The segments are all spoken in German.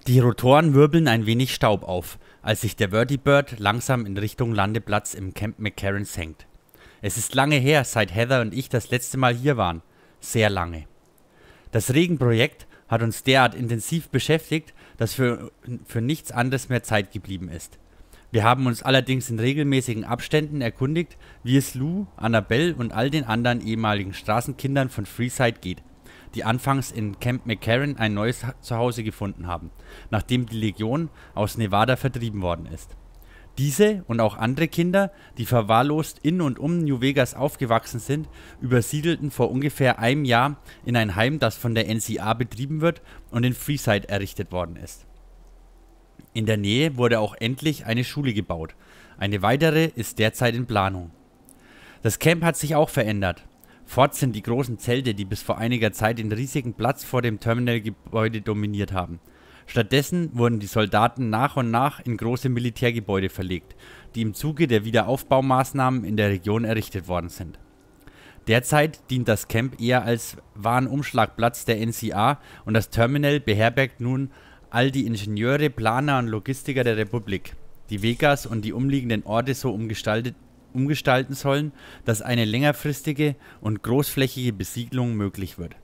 Die Rotoren wirbeln ein wenig Staub auf, als sich der Vertibird langsam in Richtung Landeplatz im Camp McCarran senkt. Es ist lange her, seit Heather und ich das letzte Mal hier waren. Sehr lange. Das Regenprojekt hat uns derart intensiv beschäftigt, dass für nichts anderes mehr Zeit geblieben ist. Wir haben uns allerdings in regelmäßigen Abständen erkundigt, wie es Lou, Annabelle und all den anderen ehemaligen Straßenkindern von Freeside geht, die anfangs in Camp McCarran ein neues Zuhause gefunden haben, nachdem die Legion aus Nevada vertrieben worden ist. Diese und auch andere Kinder, die verwahrlost in und um New Vegas aufgewachsen sind, übersiedelten vor ungefähr einem Jahr in ein Heim, das von der NCA betrieben wird und in Freeside errichtet worden ist. In der Nähe wurde auch endlich eine Schule gebaut. Eine weitere ist derzeit in Planung. Das Camp hat sich auch verändert. Fort sind die großen Zelte, die bis vor einiger Zeit den riesigen Platz vor dem Terminalgebäude dominiert haben. Stattdessen wurden die Soldaten nach und nach in große Militärgebäude verlegt, die im Zuge der Wiederaufbaumaßnahmen in der Region errichtet worden sind. Derzeit dient das Camp eher als Warenumschlagplatz der NCA und das Terminal beherbergt nun all die Ingenieure, Planer und Logistiker der Republik, die Vegas und die umliegenden Orte so umgestalten sollen, dass eine längerfristige und großflächige Besiedlung möglich wird.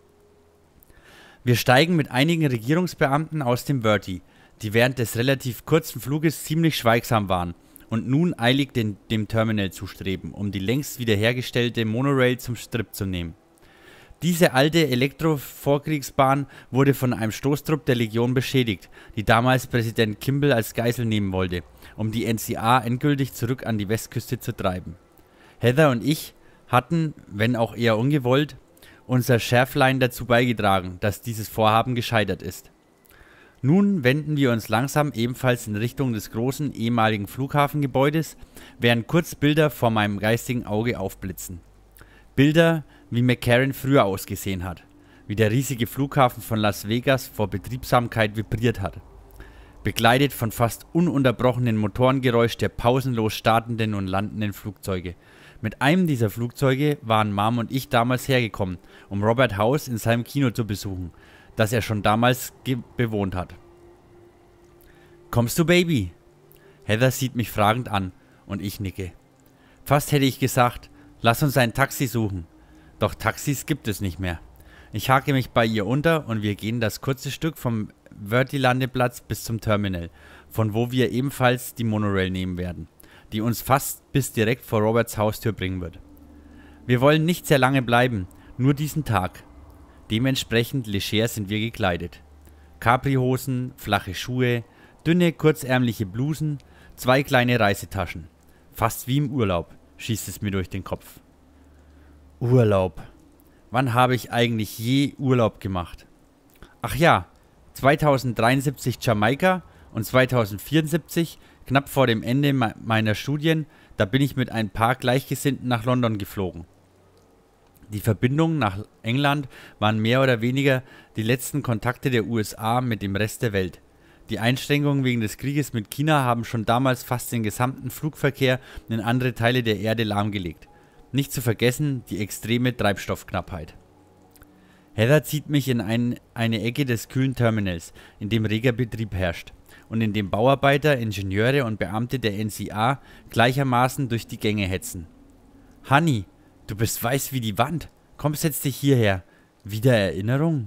Wir steigen mit einigen Regierungsbeamten aus dem Verti, die während des relativ kurzen Fluges ziemlich schweigsam waren und nun eilig dem Terminal zustreben, um die längst wiederhergestellte Monorail zum Strip zu nehmen. Diese alte Elektro-Vorkriegsbahn wurde von einem Stoßtrupp der Legion beschädigt, die damals Präsident Kimball als Geisel nehmen wollte, um die NCA endgültig zurück an die Westküste zu treiben. Heather und ich hatten, wenn auch eher ungewollt, unser Schärflein dazu beigetragen, dass dieses Vorhaben gescheitert ist. Nun wenden wir uns langsam ebenfalls in Richtung des großen ehemaligen Flughafengebäudes, während kurz Bilder vor meinem geistigen Auge aufblitzen. Bilder, wie McCarran früher ausgesehen hat, wie der riesige Flughafen von Las Vegas vor Betriebsamkeit vibriert hat. Begleitet von fast ununterbrochenen Motorengeräusch der pausenlos startenden und landenden Flugzeuge. Mit einem dieser Flugzeuge waren Mom und ich damals hergekommen, um Robert House in seinem Kino zu besuchen, das er schon damals bewohnt hat. »Kommst du, Baby?« Heather sieht mich fragend an und ich nicke. Fast hätte ich gesagt, lass uns ein Taxi suchen. Doch Taxis gibt es nicht mehr. Ich hake mich bei ihr unter und wir gehen das kurze Stück vom Verti-Landeplatz bis zum Terminal, von wo wir ebenfalls die Monorail nehmen werden, die uns fast bis direkt vor Roberts Haustür bringen wird. Wir wollen nicht sehr lange bleiben, nur diesen Tag. Dementsprechend leger sind wir gekleidet. Capri-Hosen, flache Schuhe, dünne, kurzärmliche Blusen, 2 kleine Reisetaschen. Fast wie im Urlaub, schießt es mir durch den Kopf. Urlaub. Wann habe ich eigentlich je Urlaub gemacht? Ach ja, 2073 Jamaika und 2074, knapp vor dem Ende meiner Studien, da bin ich mit ein paar Gleichgesinnten nach London geflogen. Die Verbindungen nach England waren mehr oder weniger die letzten Kontakte der USA mit dem Rest der Welt. Die Einschränkungen wegen des Krieges mit China haben schon damals fast den gesamten Flugverkehr in andere Teile der Erde lahmgelegt. Nicht zu vergessen die extreme Treibstoffknappheit. Heather zieht mich in eine Ecke des kühlen Terminals, in dem reger Betrieb herrscht und in dem Bauarbeiter, Ingenieure und Beamte der NCA gleichermaßen durch die Gänge hetzen. »Honey, du bist weiß wie die Wand. Komm, setz dich hierher. Wieder Erinnerung?«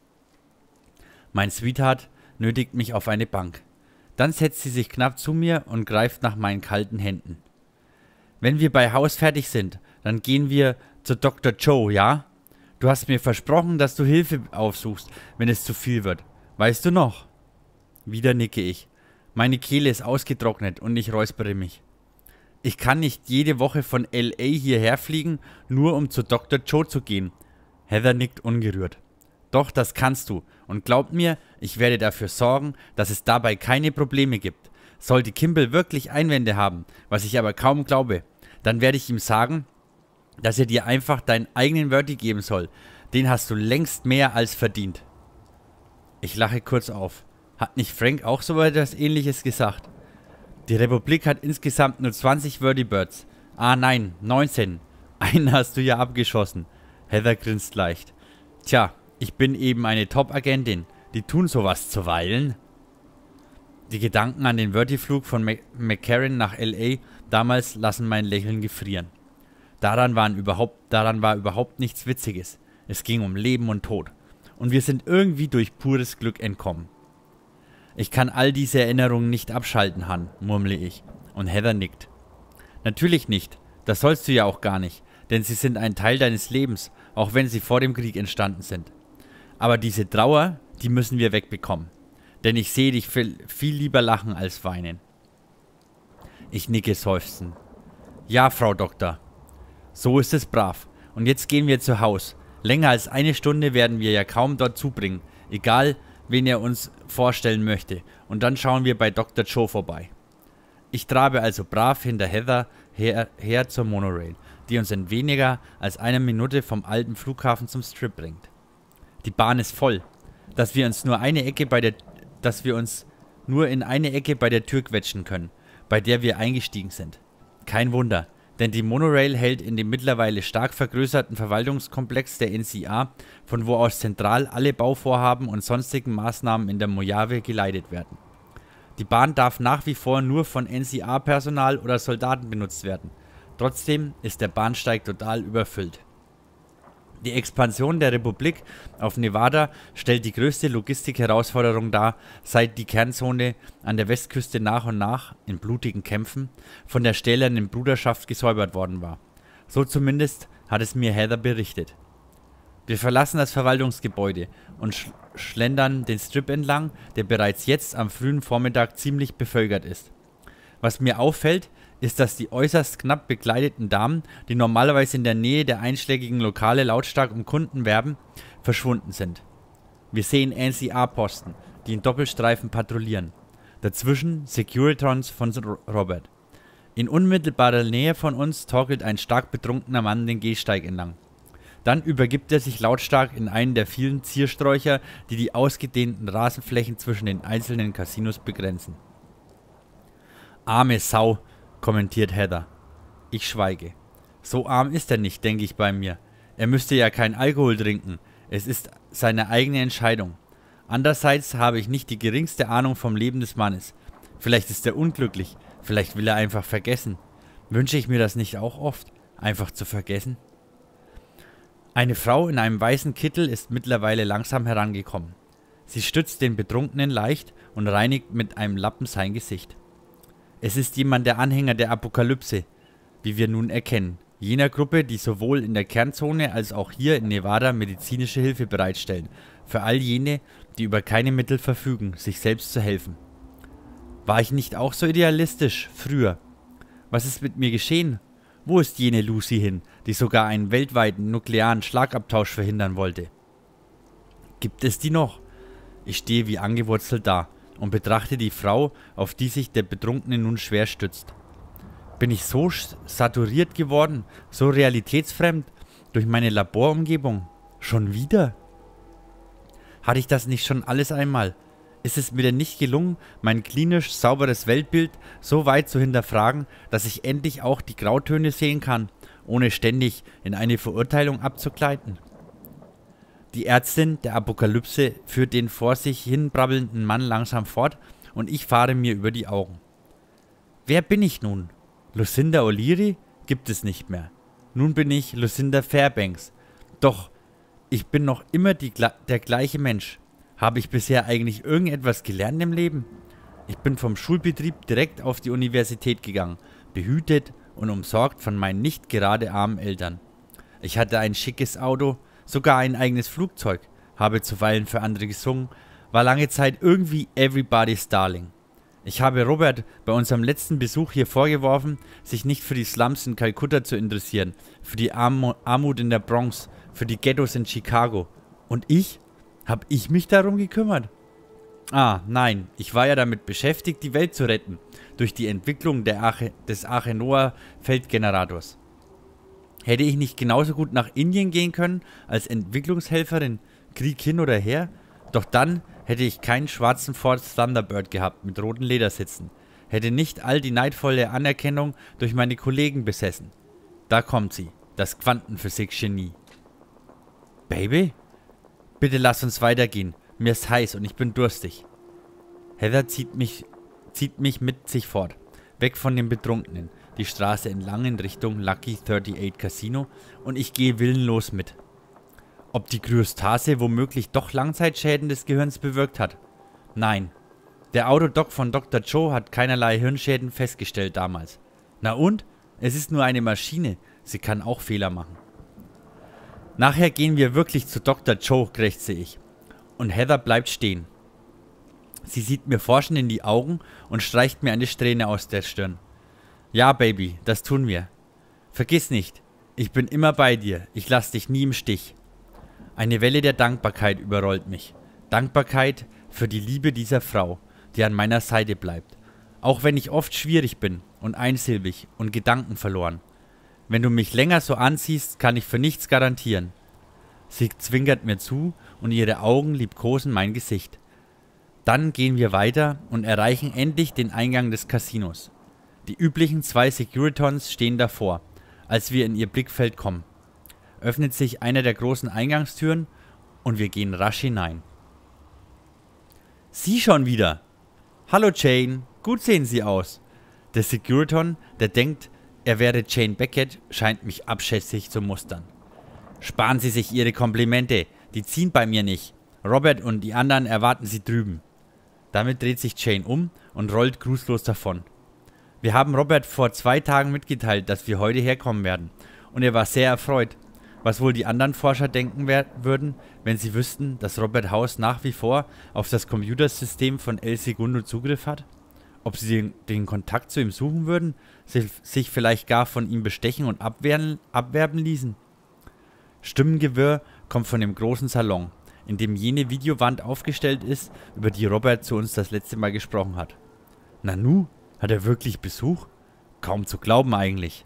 Mein Sweetheart nötigt mich auf eine Bank. Dann setzt sie sich knapp zu mir und greift nach meinen kalten Händen. »Wenn wir bei Haus fertig sind, dann gehen wir zu Dr. Joe, ja? Du hast mir versprochen, dass du Hilfe aufsuchst, wenn es zu viel wird. Weißt du noch?« Wieder nicke ich. Meine Kehle ist ausgetrocknet und ich räuspere mich. Ich kann nicht jede Woche von L.A. hierher fliegen, nur um zu Dr. Joe zu gehen. Heather nickt ungerührt. Doch, das kannst du. Und glaub mir, ich werde dafür sorgen, dass es dabei keine Probleme gibt. Sollte Kimball wirklich Einwände haben, was ich aber kaum glaube, dann werde ich ihm sagen, dass er dir einfach deinen eigenen Verti geben soll. Den hast du längst mehr als verdient. Ich lache kurz auf. Hat nicht Frank auch so etwas Ähnliches gesagt? Die Republik hat insgesamt nur 20 Vertibirds. Ah nein, 19. Einen hast du ja abgeschossen. Heather grinst leicht. Tja, ich bin eben eine Top-Agentin. Die tun sowas zuweilen. Die Gedanken an den Vertiflug von McCarran nach L.A. damals lassen mein Lächeln gefrieren. Daran war überhaupt nichts Witziges. Es ging um Leben und Tod. Und wir sind irgendwie durch pures Glück entkommen. Ich kann all diese Erinnerungen nicht abschalten, Han, murmle ich. Und Heather nickt. Natürlich nicht. Das sollst du ja auch gar nicht. Denn sie sind ein Teil deines Lebens, auch wenn sie vor dem Krieg entstanden sind. Aber diese Trauer, die müssen wir wegbekommen. Denn ich sehe dich viel lieber lachen als weinen. Ich nicke seufzend. Ja, Frau Doktor. So ist es brav. Und jetzt gehen wir zu Haus. Länger als eine Stunde werden wir ja kaum dort zubringen. Egal, wen er uns vorstellen möchte. Und dann schauen wir bei Dr. Joe vorbei. Ich trabe also brav hinter Heather her zur Monorail, die uns in weniger als einer Minute vom alten Flughafen zum Strip bringt. Die Bahn ist voll, dass wir uns nur in eine Ecke bei der Tür quetschen können, bei der wir eingestiegen sind. Kein Wunder, denn die Monorail hält in dem mittlerweile stark vergrößerten Verwaltungskomplex der NCA, von wo aus zentral alle Bauvorhaben und sonstigen Maßnahmen in der Mojave geleitet werden. Die Bahn darf nach wie vor nur von NCA-Personal oder Soldaten benutzt werden. Trotzdem ist der Bahnsteig total überfüllt. Die Expansion der Republik auf Nevada stellt die größte Logistik-Herausforderung dar, seit die Kernzone an der Westküste nach und nach, in blutigen Kämpfen, von der stählernen Bruderschaft gesäubert worden war. So zumindest hat es mir Heather berichtet. Wir verlassen das Verwaltungsgebäude und schlendern den Strip entlang, der bereits jetzt am frühen Vormittag ziemlich bevölkert ist. Was mir auffällt, ist, dass die äußerst knapp bekleideten Damen, die normalerweise in der Nähe der einschlägigen Lokale lautstark um Kunden werben, verschwunden sind. Wir sehen NCA-Posten, die in Doppelstreifen patrouillieren. Dazwischen Securitrons von Robert. In unmittelbarer Nähe von uns torkelt ein stark betrunkener Mann den Gehsteig entlang. Dann übergibt er sich lautstark in einen der vielen Ziersträucher, die die ausgedehnten Rasenflächen zwischen den einzelnen Casinos begrenzen. Arme Sau, kommentiert Heather. Ich schweige. So arm ist er nicht, denke ich bei mir. Er müsste ja keinen Alkohol trinken. Es ist seine eigene Entscheidung. Andererseits habe ich nicht die geringste Ahnung vom Leben des Mannes. Vielleicht ist er unglücklich. Vielleicht will er einfach vergessen. Wünsche ich mir das nicht auch oft? Einfach zu vergessen? Eine Frau in einem weißen Kittel ist mittlerweile langsam herangekommen. Sie stützt den Betrunkenen leicht und reinigt mit einem Lappen sein Gesicht. Es ist jemand der Anhänger der Apokalypse, wie wir nun erkennen, jener Gruppe, die sowohl in der Kernzone als auch hier in Nevada medizinische Hilfe bereitstellen, für all jene, die über keine Mittel verfügen, sich selbst zu helfen. War ich nicht auch so idealistisch, früher? Was ist mit mir geschehen? Wo ist jene Lucy hin, die sogar einen weltweiten nuklearen Schlagabtausch verhindern wollte? Gibt es die noch? Ich stehe wie angewurzelt da und betrachte die Frau, auf die sich der Betrunkene nun schwer stützt. Bin ich so saturiert geworden, so realitätsfremd durch meine Laborumgebung? Schon wieder? Hatte ich das nicht schon alles einmal? Ist es mir denn nicht gelungen, mein klinisch sauberes Weltbild so weit zu hinterfragen, dass ich endlich auch die Grautöne sehen kann, ohne ständig in eine Verurteilung abzugleiten? Die Ärztin der Apokalypse führt den vor sich hin brabbelnden Mann langsam fort und ich fahre mir über die Augen. Wer bin ich nun? Lucinda O'Leary? Gibt es nicht mehr. Nun bin ich Lucinda Fairbanks. Doch, ich bin noch immer der gleiche Mensch. Habe ich bisher eigentlich irgendetwas gelernt im Leben? Ich bin vom Schulbetrieb direkt auf die Universität gegangen, behütet und umsorgt von meinen nicht gerade armen Eltern. Ich hatte ein schickes Auto, sogar ein eigenes Flugzeug, habe zuweilen für andere gesungen, war lange Zeit irgendwie everybody's darling. Ich habe Robert bei unserem letzten Besuch hier vorgeworfen, sich nicht für die Slums in Kalkutta zu interessieren, für die Armut in der Bronx, für die Ghettos in Chicago. Und ich? Hab ich mich darum gekümmert? Ah, nein, ich war ja damit beschäftigt, die Welt zu retten, durch die Entwicklung des Arche-Noah-Feldgenerators. Hätte ich nicht genauso gut nach Indien gehen können, als Entwicklungshelferin, Krieg hin oder her? Doch dann hätte ich keinen schwarzen Ford Thunderbird gehabt mit roten Ledersitzen, hätte nicht all die neidvolle Anerkennung durch meine Kollegen besessen. Da kommt sie, das Quantenphysik-Genie. Baby? Bitte lass uns weitergehen. Mir ist heiß und ich bin durstig. Heather zieht mich zieht mich mit sich fort. Weg von den Betrunkenen, die Straße entlang in Richtung Lucky 38 Casino und ich gehe willenlos mit. Ob die Kryostase womöglich doch Langzeitschäden des Gehirns bewirkt hat? Nein. Der Autodoc von Dr. Joe hat keinerlei Hirnschäden festgestellt damals. Na und? Es ist nur eine Maschine. Sie kann auch Fehler machen. Nachher gehen wir wirklich zu Dr. Joe, krächze ich. Und Heather bleibt stehen. Sie sieht mir forschend in die Augen und streicht mir eine Strähne aus der Stirn. Ja, Baby, das tun wir. Vergiss nicht, ich bin immer bei dir. Ich lass dich nie im Stich. Eine Welle der Dankbarkeit überrollt mich. Dankbarkeit für die Liebe dieser Frau, die an meiner Seite bleibt. Auch wenn ich oft schwierig bin und einsilbig und Gedanken verloren. Wenn du mich länger so ansiehst, kann ich für nichts garantieren. Sie zwinkert mir zu und ihre Augen liebkosen mein Gesicht. Dann gehen wir weiter und erreichen endlich den Eingang des Casinos. Die üblichen 2 Securitons stehen davor, als wir in ihr Blickfeld kommen. Öffnet sich einer der großen Eingangstüren und wir gehen rasch hinein. Sie schon wieder! Hallo Jane, gut sehen Sie aus. Der Securiton, der denkt, er wäre Jane Beckett, scheint mich abschätzig zu mustern. Sparen Sie sich Ihre Komplimente, die ziehen bei mir nicht. Robert und die anderen erwarten Sie drüben. Damit dreht sich Jane um und rollt grußlos davon. Wir haben Robert vor 2 Tagen mitgeteilt, dass wir heute herkommen werden. Und er war sehr erfreut. Was wohl die anderen Forscher denken würden, wenn sie wüssten, dass Robert House nach wie vor auf das Computersystem von El Segundo Zugriff hat? Ob sie den Kontakt zu ihm suchen würden, sich vielleicht gar von ihm bestechen und abwerben ließen? Stimmengewirr kommt von dem großen Salon, in dem jene Videowand aufgestellt ist, über die Robert zu uns das letzte Mal gesprochen hat. Nanu, hat er wirklich Besuch? Kaum zu glauben eigentlich.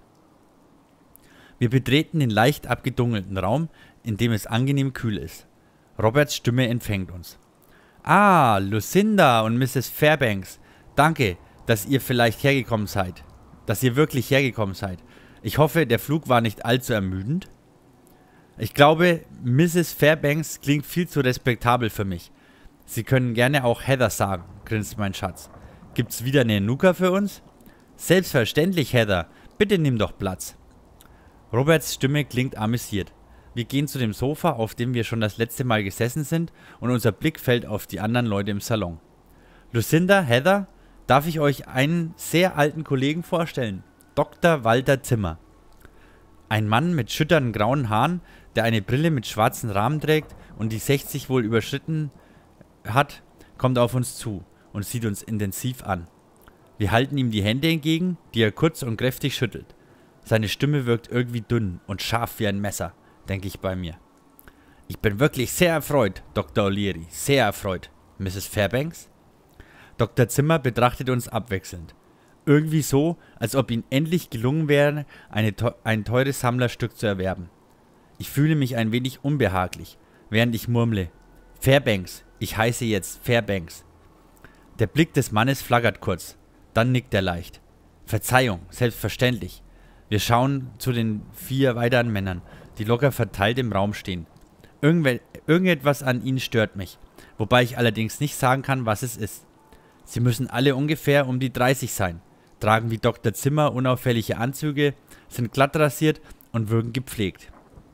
Wir betreten den leicht abgedunkelten Raum, in dem es angenehm kühl ist. Roberts Stimme empfängt uns. Ah, Lucinda und Mrs. Fairbanks. Danke, dass ihr vielleicht hergekommen seid. Dass ihr wirklich hergekommen seid. Ich hoffe, der Flug war nicht allzu ermüdend. Ich glaube, Mrs. Fairbanks klingt viel zu respektabel für mich. Sie können gerne auch Heather sagen, grinst mein Schatz. Gibt's wieder eine Nuka für uns? Selbstverständlich, Heather. Bitte nimm doch Platz. Roberts Stimme klingt amüsiert. Wir gehen zu dem Sofa, auf dem wir schon das letzte Mal gesessen sind, und unser Blick fällt auf die anderen Leute im Salon. Lucinda, Heather, darf ich euch einen sehr alten Kollegen vorstellen? Dr. Walter Zimmer. Ein Mann mit schütternden grauen Haaren, der eine Brille mit schwarzen Rahmen trägt und die 60 wohl überschritten hat, kommt auf uns zu und sieht uns intensiv an. Wir halten ihm die Hände entgegen, die er kurz und kräftig schüttelt. Seine Stimme wirkt irgendwie dünn und scharf wie ein Messer, denke ich bei mir. Ich bin wirklich sehr erfreut, Dr. O'Leary, sehr erfreut. Mrs. Fairbanks? Dr. Zimmer betrachtet uns abwechselnd. Irgendwie so, als ob ihm endlich gelungen wäre, ein teures Sammlerstück zu erwerben. Ich fühle mich ein wenig unbehaglich, während ich murmle. Fairbanks, ich heiße jetzt Fairbanks. Der Blick des Mannes flackert kurz, dann nickt er leicht. Verzeihung, selbstverständlich. Wir schauen zu den 4 weiteren Männern, die locker verteilt im Raum stehen. Irgendetwas an ihnen stört mich, wobei ich allerdings nicht sagen kann, was es ist. Sie müssen alle ungefähr um die 30 sein, tragen wie Dr. Zimmer unauffällige Anzüge, sind glatt rasiert und wirken gepflegt.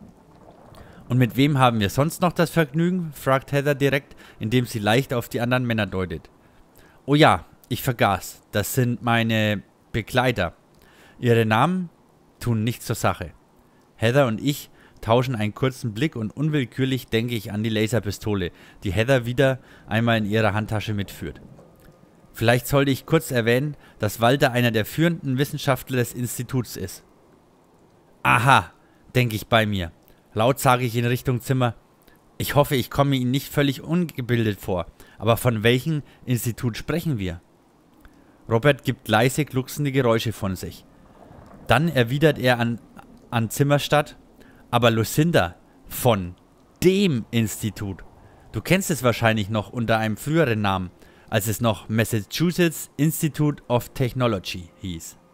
Und mit wem haben wir sonst noch das Vergnügen? Fragt Heather direkt, indem sie leicht auf die anderen Männer deutet. Oh ja, ich vergaß, das sind meine Begleiter. Ihre Namen tun nichts zur Sache. Heather und ich tauschen einen kurzen Blick und unwillkürlich denke ich an die Laserpistole, die Heather wieder einmal in ihrer Handtasche mitführt. Vielleicht sollte ich kurz erwähnen, dass Walter einer der führenden Wissenschaftler des Instituts ist. Aha, denke ich bei mir. Laut sage ich in Richtung Zimmer. Ich hoffe, ich komme Ihnen nicht völlig ungebildet vor, aber von welchem Institut sprechen wir? Robert gibt leise, glucksende Geräusche von sich. Dann erwidert er an Zimmerstadt, aber Lucinda, von dem Institut. Du kennst es wahrscheinlich noch unter einem früheren Namen, als es noch Massachusetts Institute of Technology hieß.